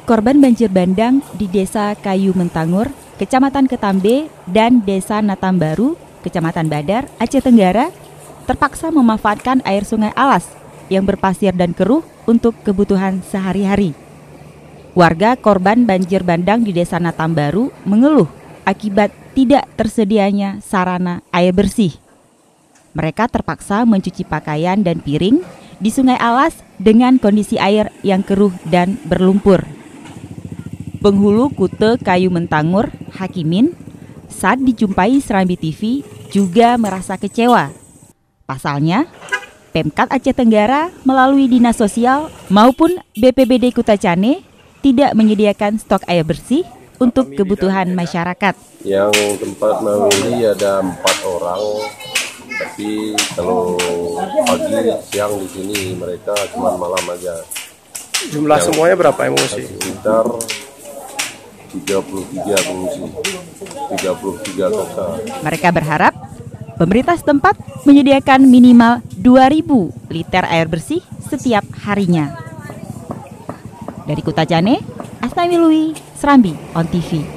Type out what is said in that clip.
Korban banjir bandang di Desa Kayu Mentangur, Kecamatan Ketambe, dan Desa Natambaru, Kecamatan Badar, Aceh Tenggara, terpaksa memanfaatkan air Sungai Alas yang berpasir dan keruh untuk kebutuhan sehari-hari. Warga korban banjir bandang di Desa Natambaru mengeluh akibat tidak tersedianya sarana air bersih. Mereka terpaksa mencuci pakaian dan piring di Sungai Alas dengan kondisi air yang keruh dan berlumpur. Penghulu Kute Kayu Mentangur, Hakimin, saat dijumpai Serambi TV juga merasa kecewa. Pasalnya, Pemkad Aceh Tenggara melalui Dinas Sosial maupun BPBD Kutacane tidak menyediakan stok air bersih untuk kebutuhan masyarakat. Yang tempat memilih ada 4 orang, tapi kalau pagi siang di sini mereka cuma malam aja. Jumlah yang semuanya berapa yang mengungsi? Sekitar 33 pengungsi, 33 kakak. Mereka berharap pemerintah setempat menyediakan minimal 2.000 liter air bersih setiap harinya. Dari Kutacane, Asnawi Lui, Serambi on TV.